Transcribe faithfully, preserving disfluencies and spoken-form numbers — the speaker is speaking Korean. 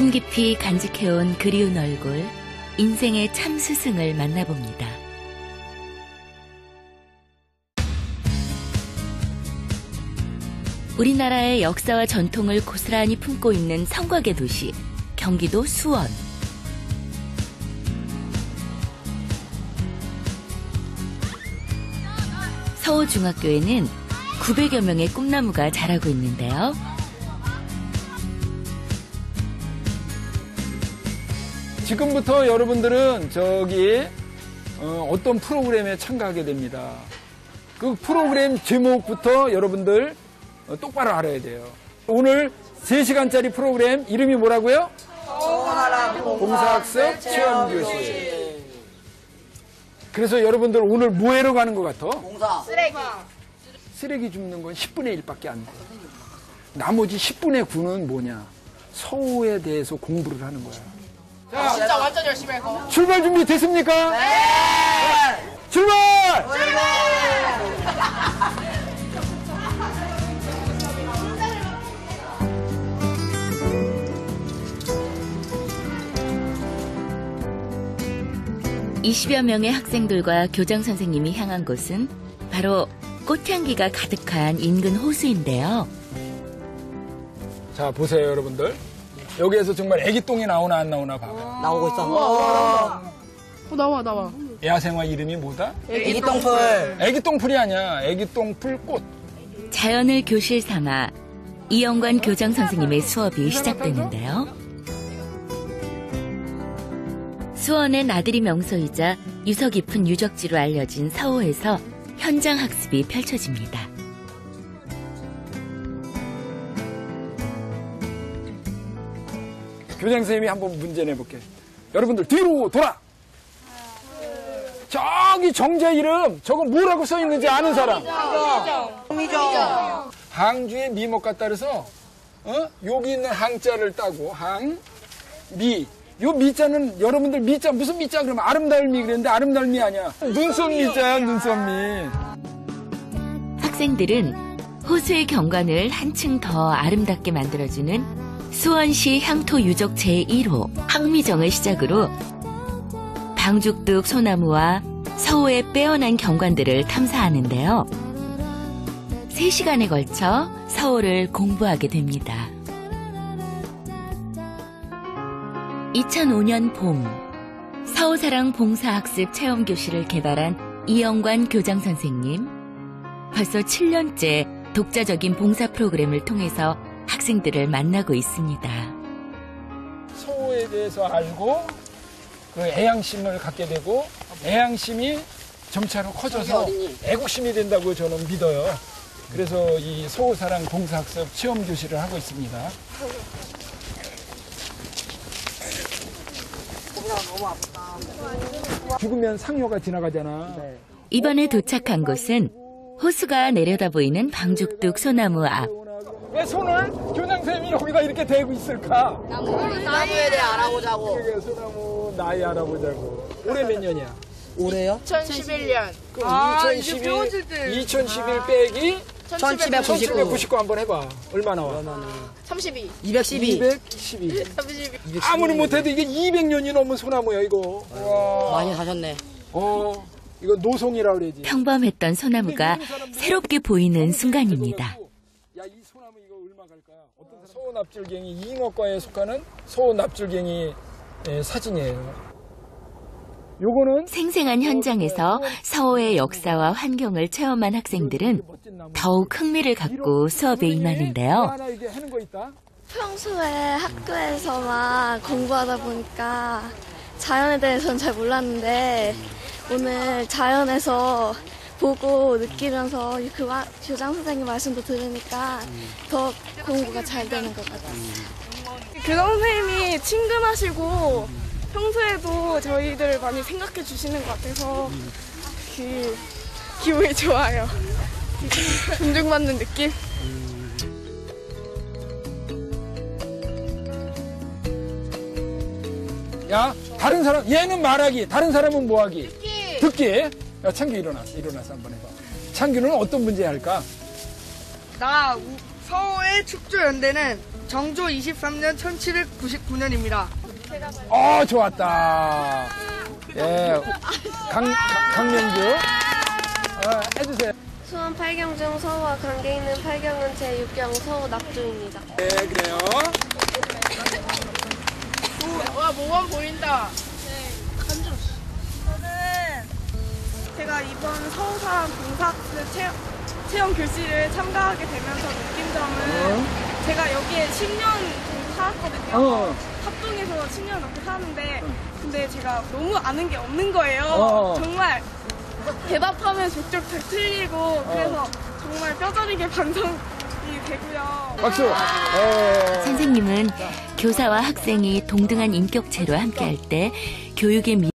가슴 깊이 간직해온 그리운 얼굴, 인생의 참 스승을 만나봅니다. 우리나라의 역사와 전통을 고스란히 품고 있는 성곽의 도시, 경기도 수원. 서호중학교에는 구백여 명의 꿈나무가 자라고 있는데요. 지금부터 여러분들은 저기 어, 어떤 프로그램에 참가하게 됩니다. 그 프로그램 제목부터 여러분들 어, 똑바로 알아야 돼요. 오늘 세 시간짜리 프로그램 이름이 뭐라고요? 봉사학습 체험교실. 그래서 여러분들 오늘 뭐하러 가는 것 같아? 봉사. 쓰레기. 쓰레기 줍는 건 십분의 일밖에 안 돼. 나머지 십분의 구는 뭐냐? 서호에 대해서 공부를 하는 거야. 자, 진짜 완전 열심히 할 거. 출발 준비 됐습니까? 네. 출발! 이십여 명의 학생들과 교장 선생님이 향한 곳은 바로 꽃향기가 가득한 인근 호수인데요. 자, 보세요, 여러분들. 여기에서 정말 애기똥이 나오나 안 나오나 봐봐요. 나오고 있어. 어, 나와, 나와. 야생화 이름이 뭐다? 애기 똥풀. 애기똥풀이 아니야. 애기똥풀 꽃. 자연을 교실 삼아 이영관 교장 선생님의 수업이 시작되는데요. 수원의 나들이 명소이자 유서 깊은 유적지로 알려진 서호에서 현장 학습이 펼쳐집니다. 교장 선생님이 한번 문제 내볼게. 여러분들 뒤로 돌아. 저기 정자 이름 저거 뭐라고 써 있는지 아는 사람? 미정. 항주의 미목 같다 그래서 어? 여기 있는 항자를 따고 항, 미. 요 미자는 여러분들 미자 무슨 미자 그러면 아름다울 미 그랬는데 아름다울 미 아니야. 눈썹 미자야, 눈썹 미. 학생들은 호수의 경관을 한층 더 아름답게 만들어주는 수원시 향토 유적 제일 호 항미정을 시작으로 방죽둑 소나무와 서호의 빼어난 경관들을 탐사하는데요. 세 시간에 걸쳐 서호를 공부하게 됩니다. 이천오 년 봄, 서호사랑 봉사학습 체험교실을 개발한 이영관 교장 선생님. 벌써 칠 년째 독자적인 봉사 프로그램을 통해서 학생들을 만나고 있습니다. 서호에 대해서 알고 그 애양심을 갖게 되고 애양심이 점차로 커져서 애국심이 된다고 저는 믿어요. 그래서 이 서호사랑 봉사학습 체험교실을 하고 있습니다. 죽으면 상효가 지나가잖아. 이번에 도착한 곳은 호수가 내려다 보이는 방죽둑 소나무 앞. 왜 손을 교장 선생님이 여기다 이렇게 대고 있을까? 나무에 대해 알아보자고. 그게 소나무 나이 알아보자고. 올해 몇 년이야? 올해요? 이천십일 년. 그럼 아, 이천십일, 이제 배워질 때. 이천십일 빼기 천칠백구십구. 천칠백구십구 한번 해봐. 얼마 나와? 삼십이. 이백십이. 이백십이. 삼십이. 아무리 못해도 이게 이백 년이 넘은 소나무야, 이거. 와. 많이 사셨네. 어, 이거 노송이라 그러지. 평범했던 소나무가 새롭게 보이는 순간입니다. 야, 이 소나무 이거 얼마 갈까? 어떤 소납줄갱이 잉어과에 속하는 소납줄갱이 사진이에요. 요거는 생생한 현장에서 서호의 역사와 환경을 체험한 학생들은 더욱 흥미를 갖고 수업에 임하는데요. 하나 이게 하는 거 있다. 평소에 학교에서만 공부하다 보니까 자연에 대해서는 잘 몰랐는데 오늘 자연에서 보고 느끼면서 그 교장 선생님 말씀도 들으니까 더 공부가 잘 되는 것 같아요. 교장 선생님이 친근하시고 평소에도 저희들을 많이 생각해 주시는 것 같아서 그 기분이 좋아요. 존중받는 느낌? 야, 다른 사람, 얘는 말하기, 다른 사람은 뭐하기? 듣기. 듣기. 야, 창규 일어났어. 일어나서 한번 해봐. 창규는 어떤 문제 할까? 나 서호의 축조 연대는 정조 이십삼 년 천칠백구십구 년입니다. 어, 좋았다. 예, 강, 강, 강명주. 어, 해주세요. 수원 팔 경 중 서우와 관계 있는 팔 경은 제육 경 서우 낙조입니다. 네, 그래요. 와, 모범 보인다. 저는 제가 이번 서울사람 봉사학습 체험, 체험 교실을 참가하게 되면서 느낀 점은 어? 제가 여기에 십 년 정도 살았거든요. 어. 합동에서 십 년 넘게 사는데 근데 제가 너무 아는 게 없는 거예요. 어. 정말 대답하면 족족 다 틀리고 그래서 정말 뼈저리게 반성이 되고요. 박수. 예. 선생님은 교사와 학생이 동등한 인격체로 함께할 때 교육의 미